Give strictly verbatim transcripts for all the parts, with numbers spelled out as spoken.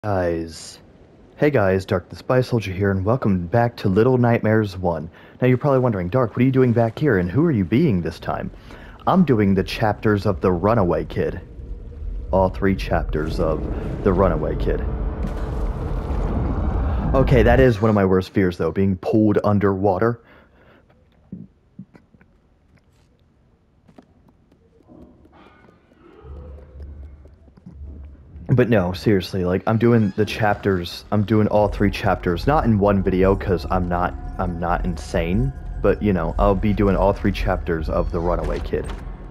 Guys. Hey guys, Dark the Spy Soldier here, and welcome back to Little Nightmares one. Now you're probably wondering, Dark, what are you doing back here, and who are you being this time? I'm doing the chapters of The Runaway Kid. All three chapters of The Runaway Kid. Okay, that is one of my worst fears, though, being pulled underwater. But no, seriously, like, I'm doing the chapters, I'm doing all three chapters, not in one video, because I'm not, I'm not insane, but, you know, I'll be doing all three chapters of The Runaway Kid.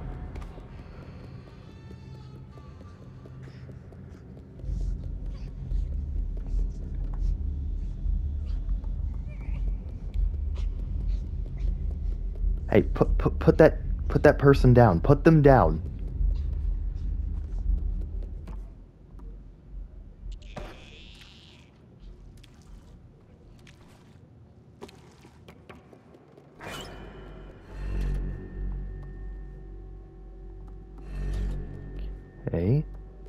Hey, put, put, put that, put that person down, put them down. Okay.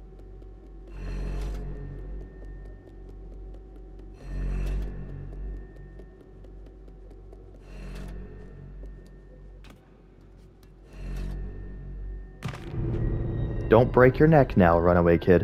Don't break your neck now, Runaway Kid.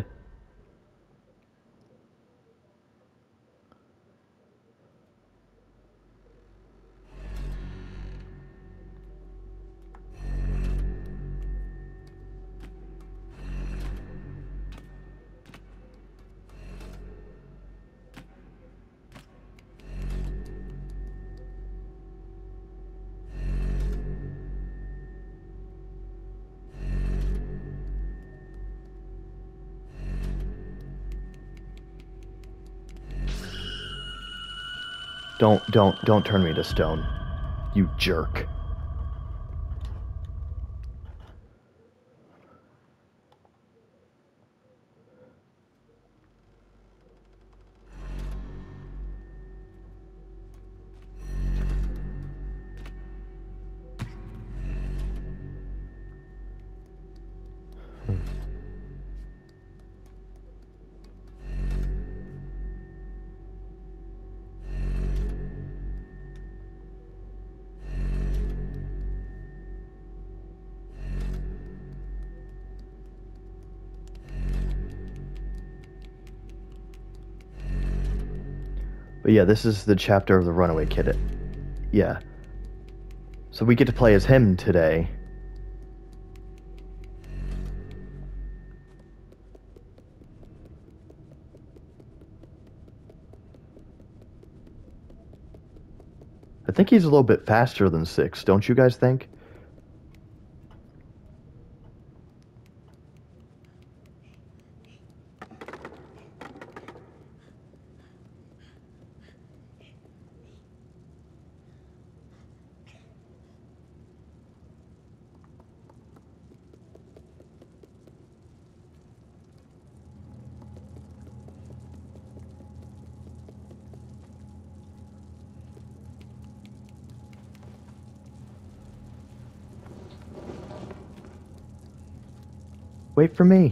Don't, don't, don't turn me to stone. You jerk. But yeah, this is the chapter of the Runaway Kid. Yeah. So we get to play as him today. I think he's a little bit faster than Six, don't you guys think? Wait for me.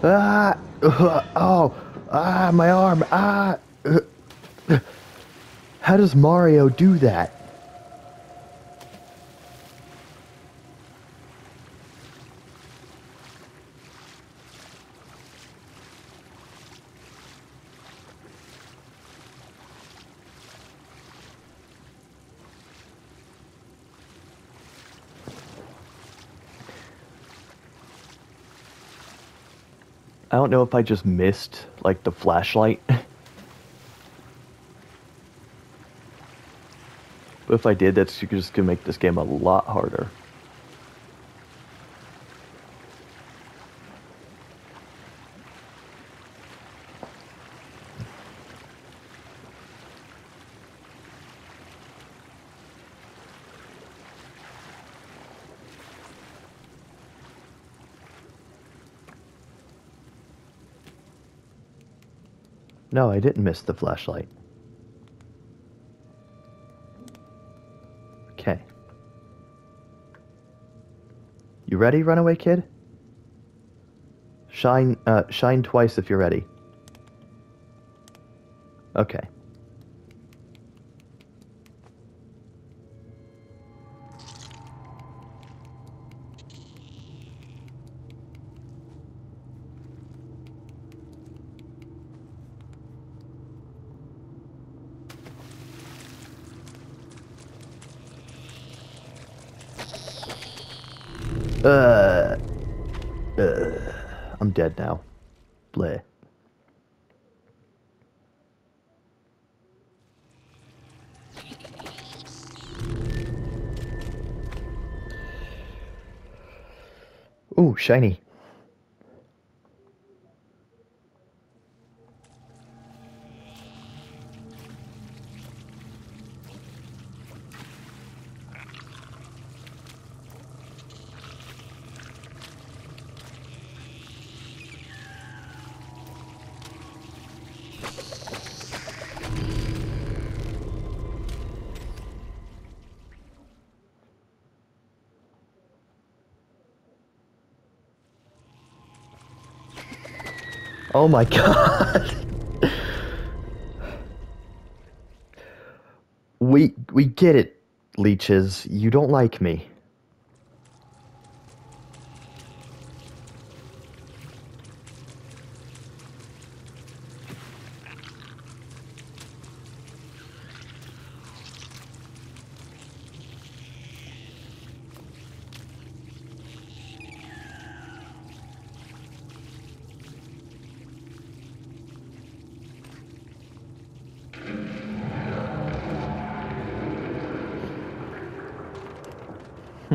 Ah! Uh, oh! Ah! My arm! Ah! Uh, how does Mario do that? I don't know if I just missed, like, the flashlight. But if I did, that's just gonna make this game a lot harder. No, I didn't miss the flashlight. Okay. You ready, runaway kid? Shine, uh, shine twice if you're ready. Okay. Uh, uh, I'm dead now. Bleh. Ooh, shiny. Oh my god. we we get it, leeches. You don't like me. Hmm.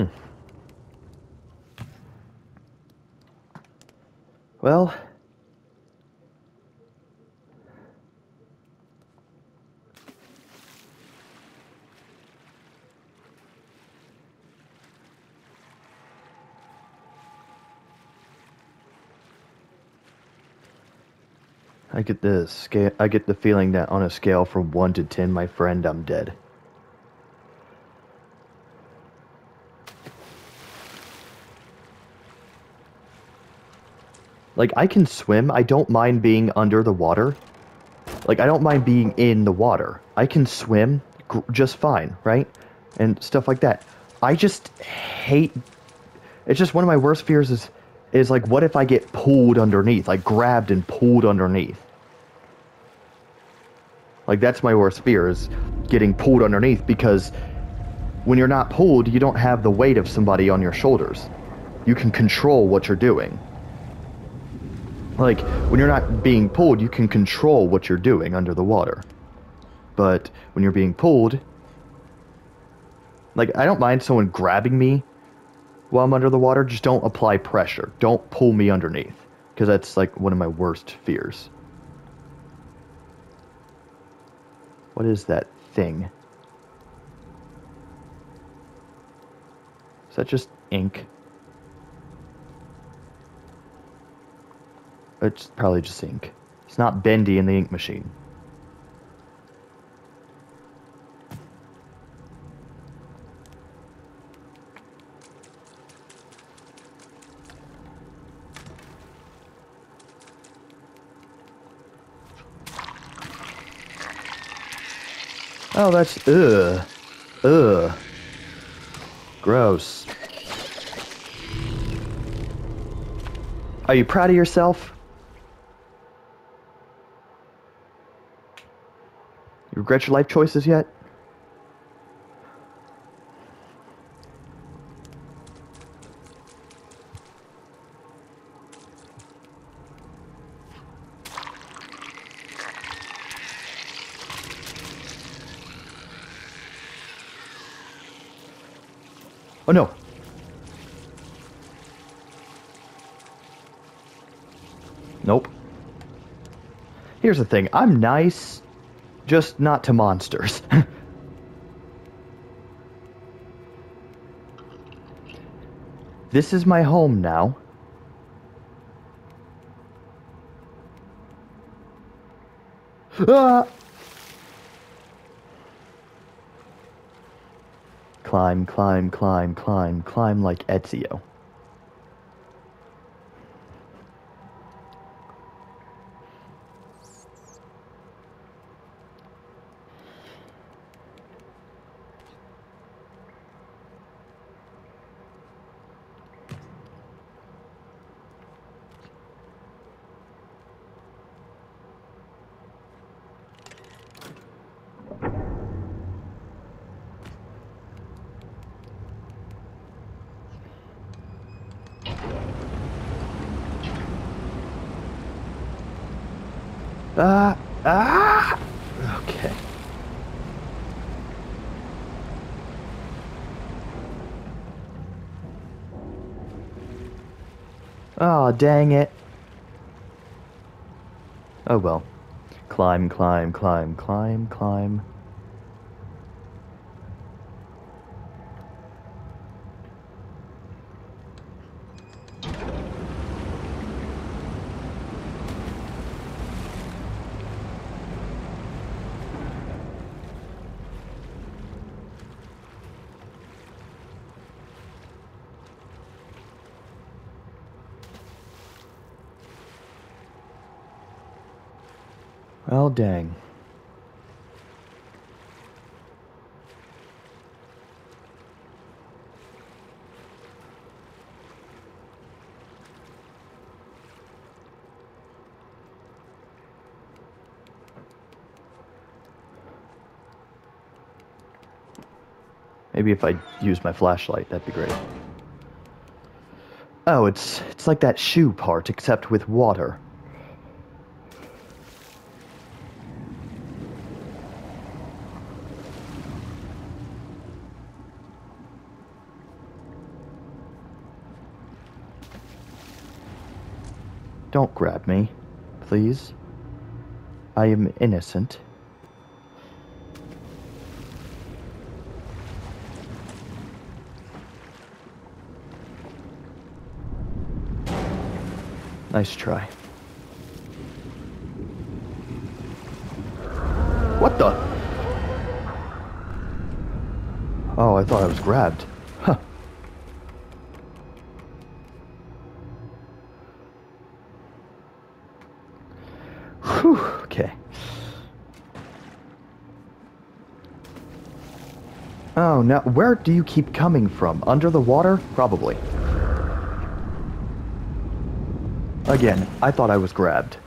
Well, I get the scale. I get the feeling that on a scale from one to ten, my friend, I'm dead. Like, I can swim. I don't mind being under the water. Like, I don't mind being in the water. I can swim gr- just fine, right? And stuff like that. I just hate. It's just one of my worst fears is, is like, what if I get pulled underneath? Like, grabbed and pulled underneath. Like, that's my worst fear, is getting pulled underneath, because when you're not pulled, you don't have the weight of somebody on your shoulders. You can control what you're doing. Like, when you're not being pulled, you can control what you're doing under the water. But when you're being pulled, like, I don't mind someone grabbing me while I'm under the water, just don't apply pressure. Don't pull me underneath, because that's, like, one of my worst fears. What is that thing? Is that just ink? It's probably just ink. It's not bendy in the ink machine. Oh, that's... Ugh. Ugh. Gross. Are you proud of yourself? You regret your life choices yet? Oh no. Nope. Here's the thing. I'm nice, just not to monsters. This is my home now. Ah! Climb, climb, climb, climb, climb like Ezio. Ah! Ah! Okay. Oh, dang it. Oh well. Climb, climb, climb, climb, climb. Well, dang. Maybe if I use my flashlight, that'd be great. Oh, it's it's like that shoe part, except with water. Don't grab me, please. I am innocent. Nice try. What the? Oh, I thought I was grabbed. Huh. Whew, okay. Oh, now, where do you keep coming from? Under the water? Probably. Again, I thought I was grabbed.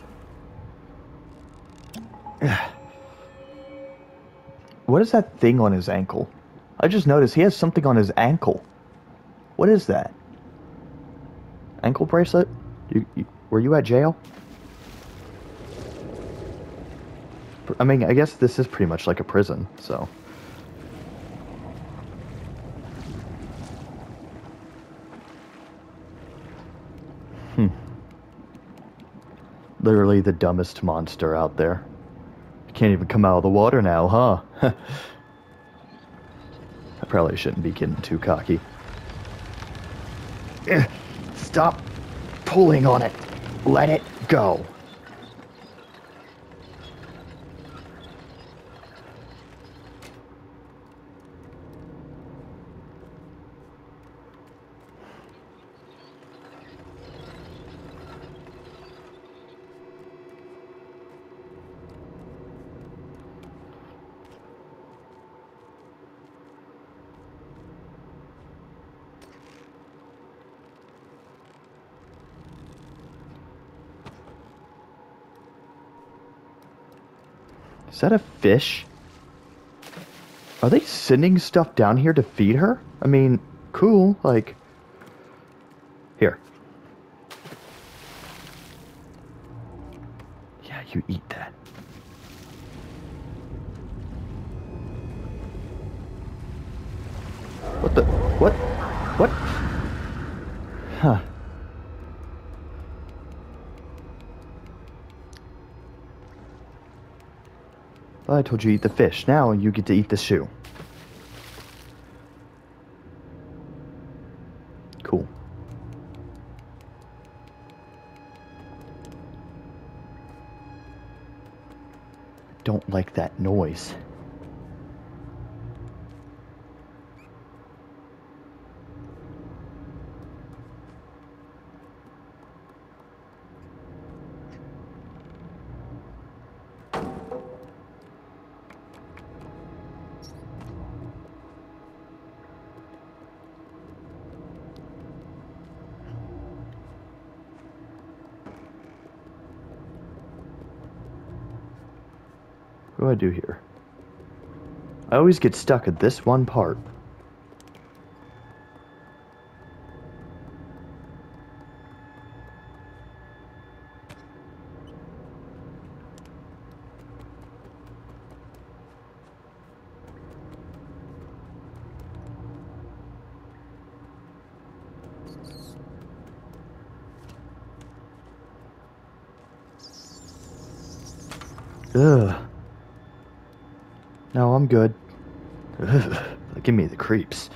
What is that thing on his ankle? I just noticed he has something on his ankle. What is that? Ankle bracelet? You, you, were you at jail? I mean, I guess this is pretty much like a prison, so... Hmm. Literally the dumbest monster out there. Can't even come out of the water now, huh? I probably shouldn't be getting too cocky. Stop pulling on it. Let it go. Is that a fish? Are they sending stuff down here to feed her? I mean, cool, like... Here. Yeah, you eat that. What the... What? What? Huh. Well, I told you to eat the fish. Now you get to eat the shoe. Cool. Don't like that noise. What do I do here? I always get stuck at this one part. Ugh. No, I'm good. Ugh. Give me the creeps.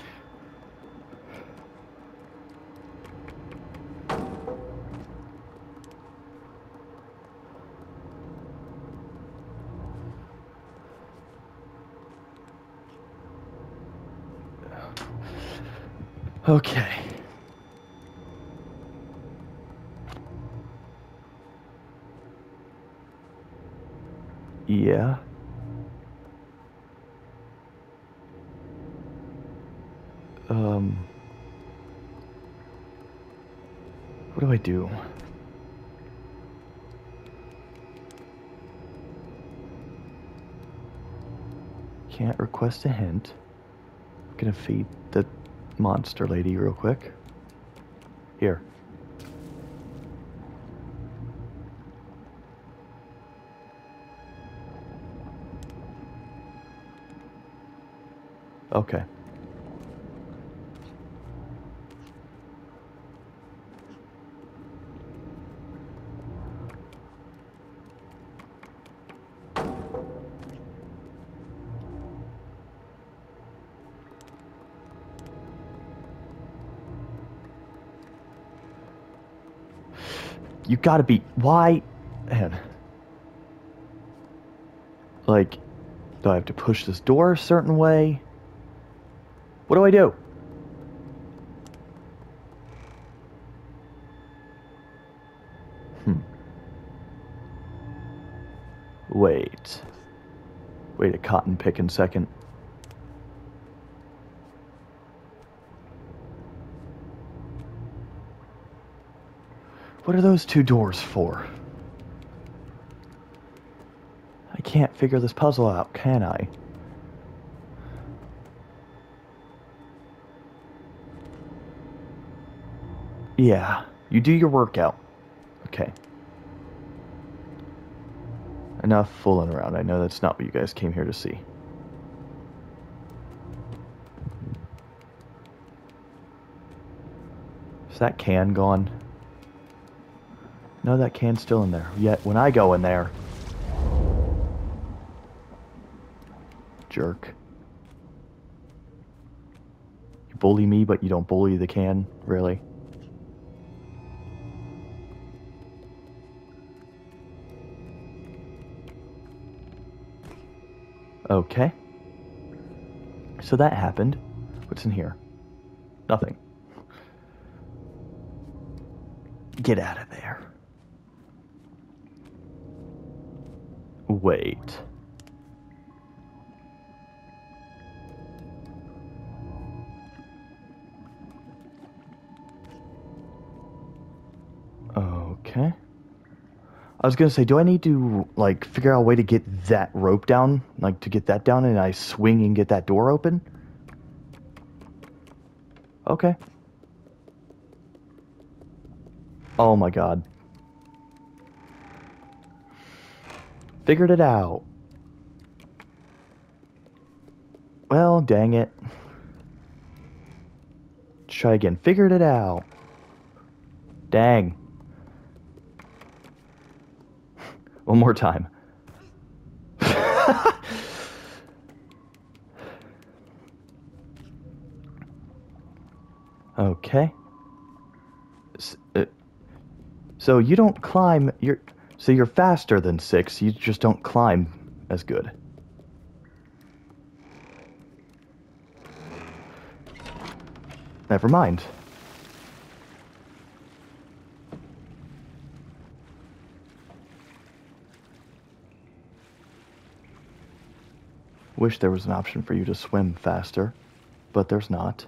Okay. Yeah. Um. What do I do? Can't request a hint. Gonna feed the monster lady real quick. Here. Okay. You gotta be... Why? Man. Like, do I have to push this door a certain way? What do I do? Hmm. Wait. Wait a cotton picking second. What are those two doors for? I can't figure this puzzle out, can I? Yeah, you do your workout. Okay. Enough fooling around. I know that's not what you guys came here to see. Is that can gone? No, that can's still in there. Yet, when I go in there... Jerk. You bully me, but you don't bully the can? Really? Okay. So that happened. What's in here? Nothing. Get out of there. Wait. Okay. I was gonna say, do I need to, like, figure out a way to get that rope down? Like, to get that down and I swing and get that door open? Okay. Oh my god. Figured it out. Well, dang it. Try again. Figured it out. Dang. One more time. Okay. So you don't climb, you're, so you're faster than six, you just don't climb as good. Never mind. Wish there was an option for you to swim faster, but there's not.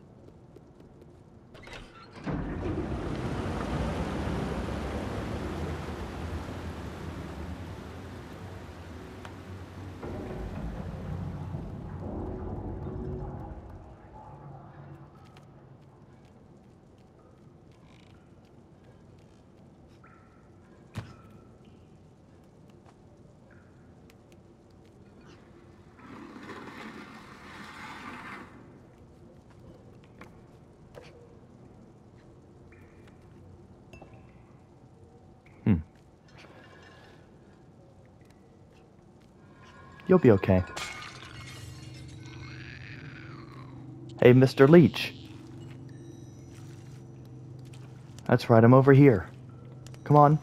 Hmm. You'll be okay. Hey, Mister Leech. That's right, I'm over here. Come on.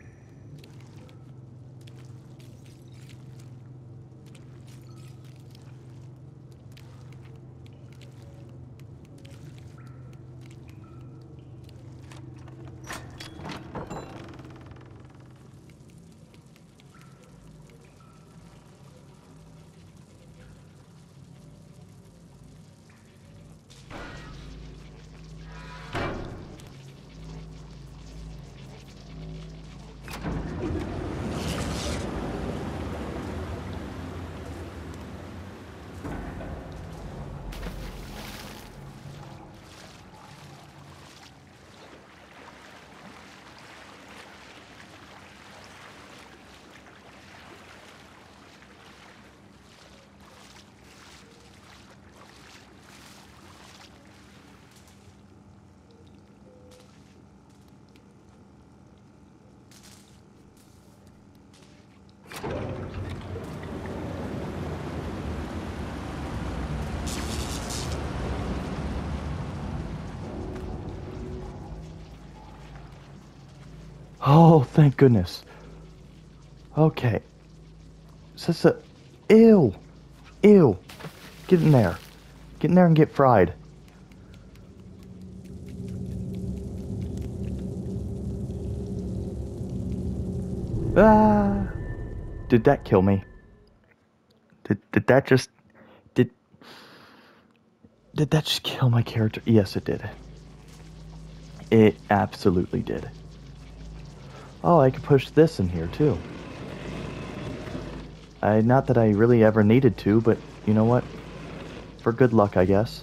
Oh, thank goodness. Okay. So it's a... Ew. Ew. Get in there. Get in there and get fried. Ah. Did that kill me? Did, did that just... Did... Did that just kill my character? Yes, it did. It absolutely did. Oh, I could push this in here, too. I, not that I really ever needed to, but you know what? For good luck, I guess.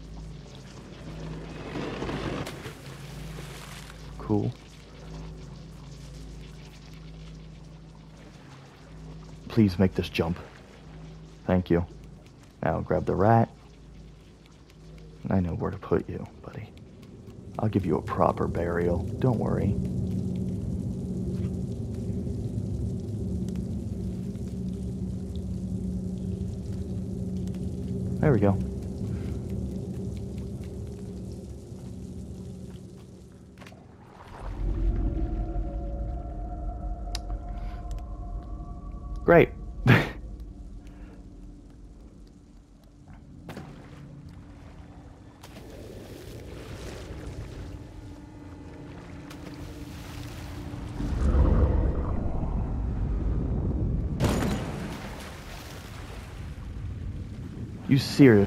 Cool. Please make this jump. Thank you. Now grab the rat. I know where to put you, buddy. I'll give you a proper burial. Don't worry. There we go. Great. You serious?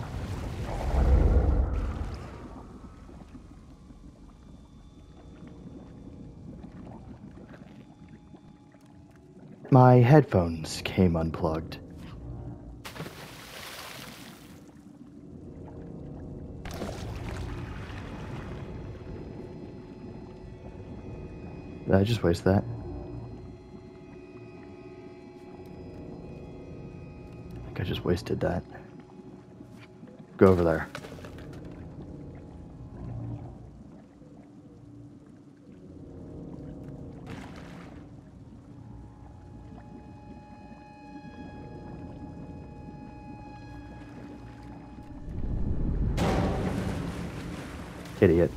my headphones came unplugged. Did I just waste that? I think I just wasted that. Go over there. Idiot.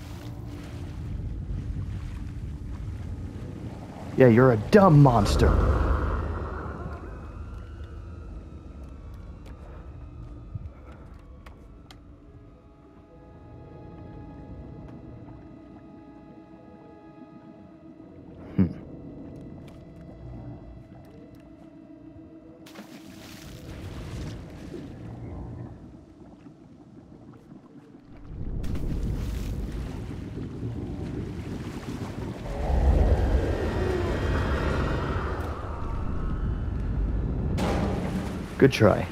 Yeah, you're a dumb monster. Hmm. Good try.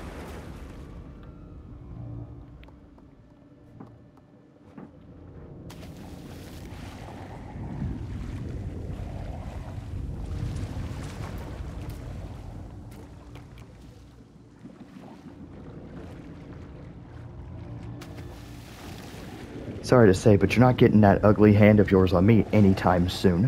Sorry to say, but you're not getting that ugly hand of yours on me anytime soon.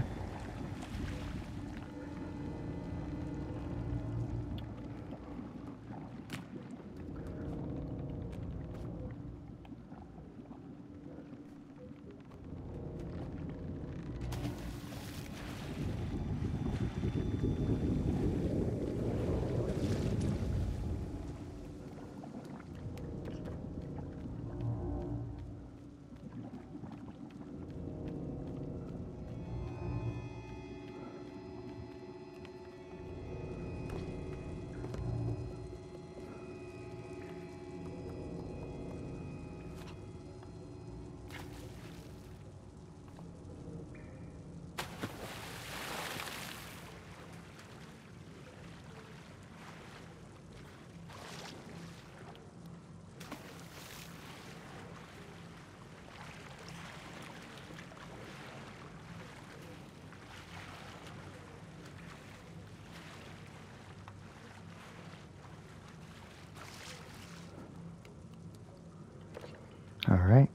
All right.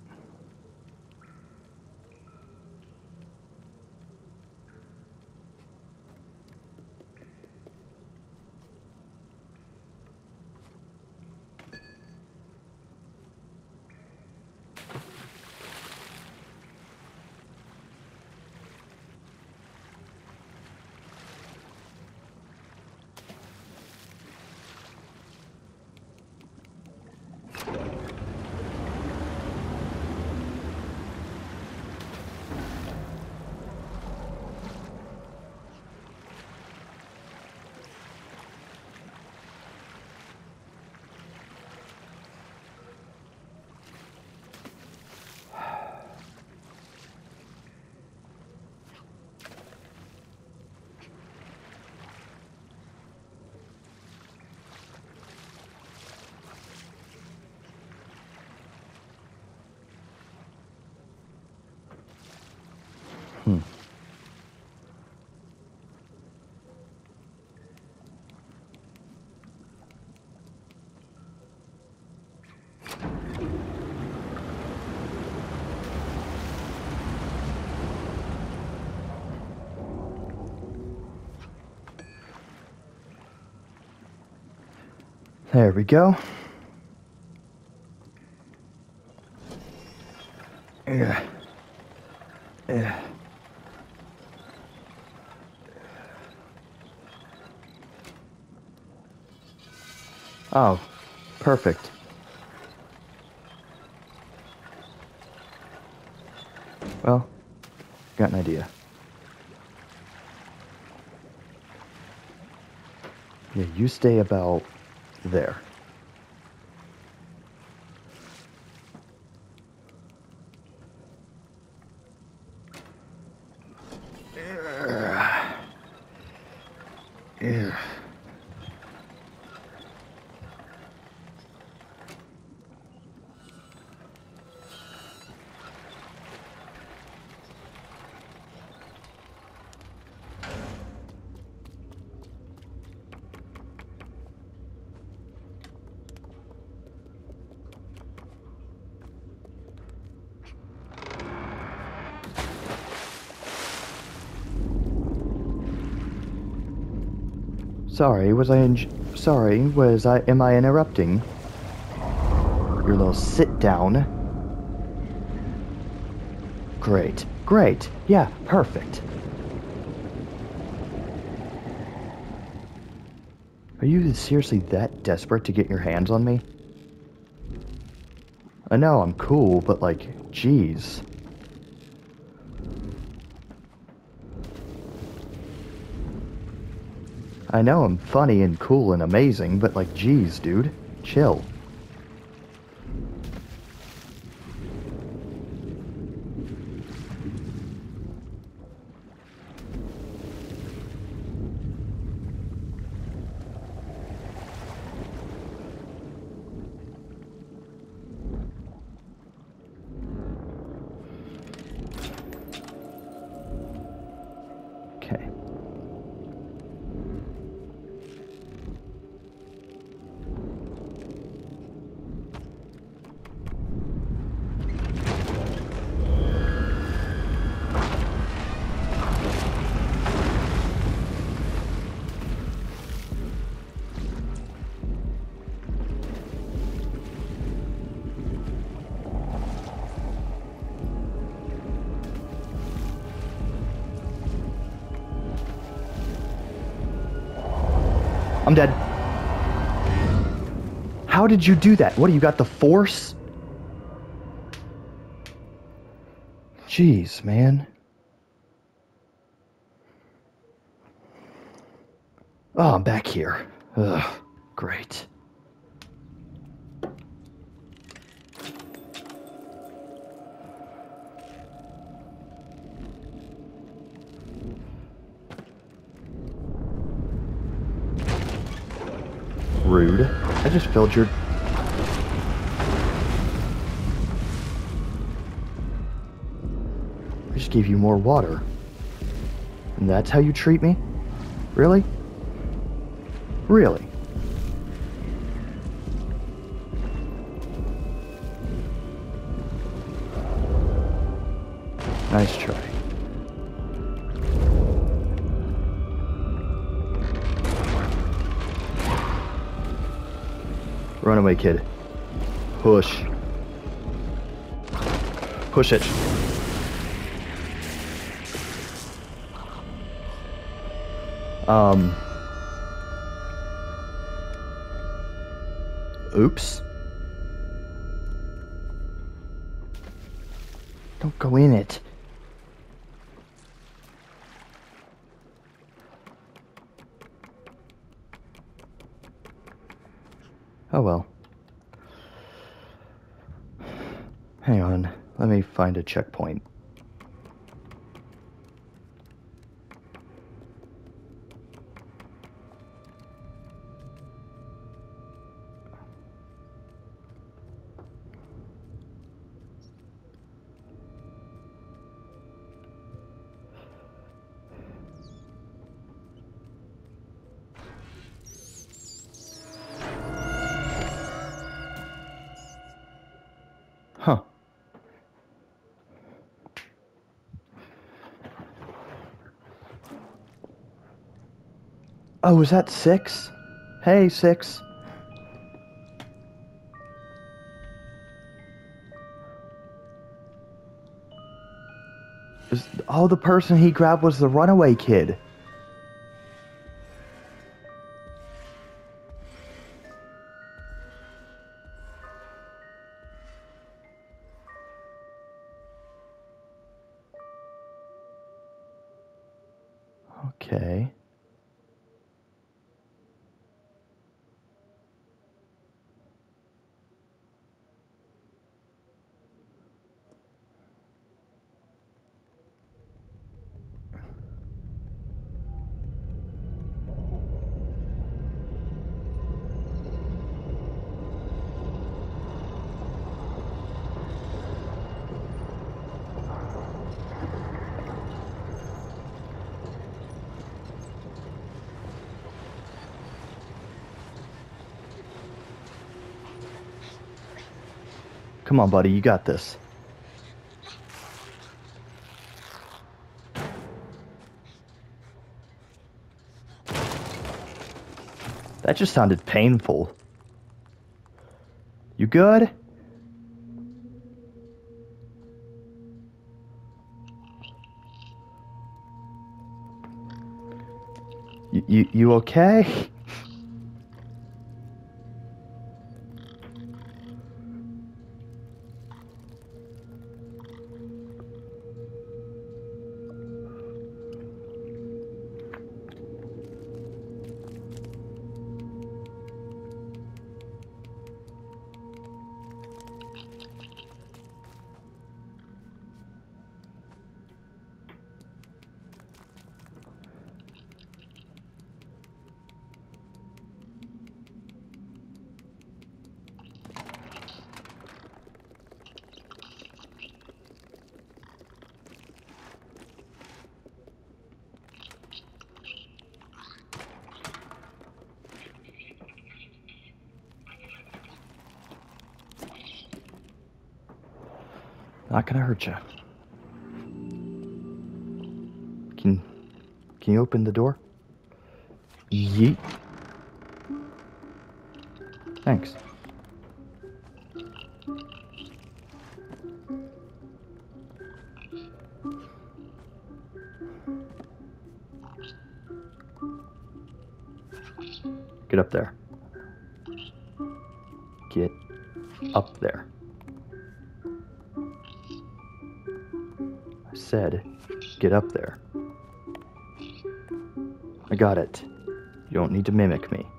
Hmm. There we go. Yeah. Yeah. Oh, perfect. Well, got an idea. Yeah, you stay about there. Yeah. Sorry, was I in... Sorry, was I... Am I interrupting? Your little sit down. Great. Great. Yeah, perfect. Are you seriously that desperate to get your hands on me? I know I'm cool, but like, geez. I know I'm funny and cool and amazing, but like, geez, dude. Chill. Okay. I'm dead. How did you do that? What, do you got the force? Jeez, man. Oh, I'm back here. Ugh, great. Rude. I just filled your... I just gave you more water. And that's how you treat me? Really? Really? Nice try. Runaway kid. Push. Push it. Um. Oops. Don't go in it. Oh well. Hang on, let me find a checkpoint. Huh. Oh, is that Six? Hey, Six. Is, oh, the person he grabbed was the runaway kid. Okay. Come on, buddy, you got this. That just sounded painful. You good? You, you, you okay? Not gonna hurt you. Can, can you open the door? Yeet. Thanks. Get up there. Get up there. I said, get up there. I got it. You don't need to mimic me.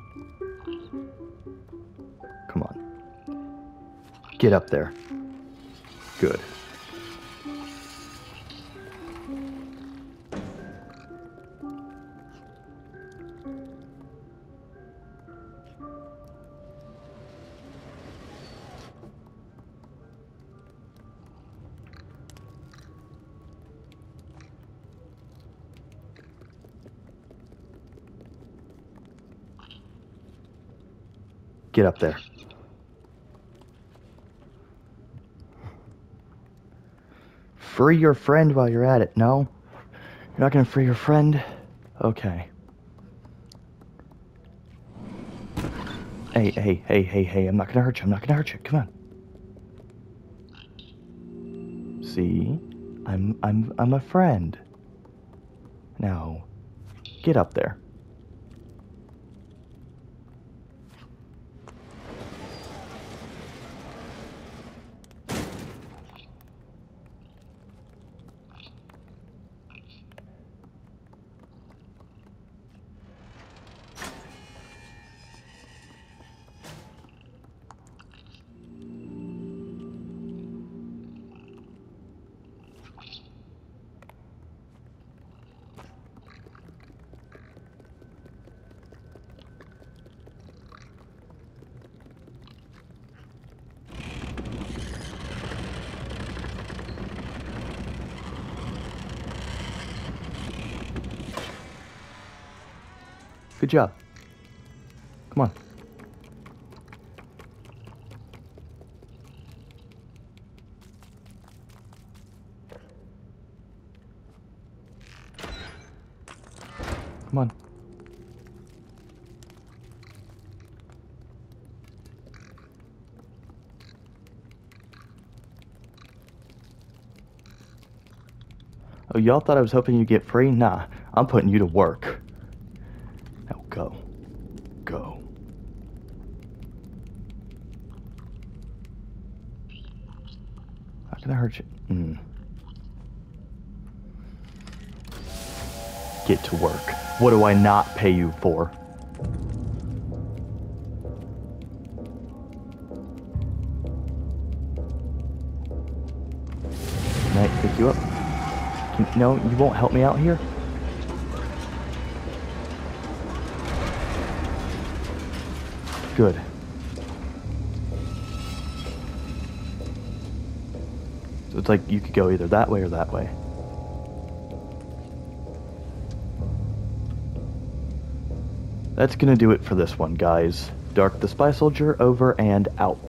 Come on. Get up there. Good. Get up there. Free your friend while you're at it. No? You're not gonna free your friend? Okay. Hey, hey, hey, hey, hey, I'm not gonna hurt you. I'm not gonna hurt you. Come on. See? I'm I'm I'm a friend. Now, get up there. Good job. Come on. Come on. Oh, y'all thought I was hoping you'd get free? Nah, I'm putting you to work. Now go. Go. Not gonna hurt you. Mm. Get to work. What do I not pay you for? Can I pick you up? Can, no, you won't help me out here? Good. So it's like you could go either that way or that way. That's gonna do it for this one, guys. Dark the Spy Soldier over and out.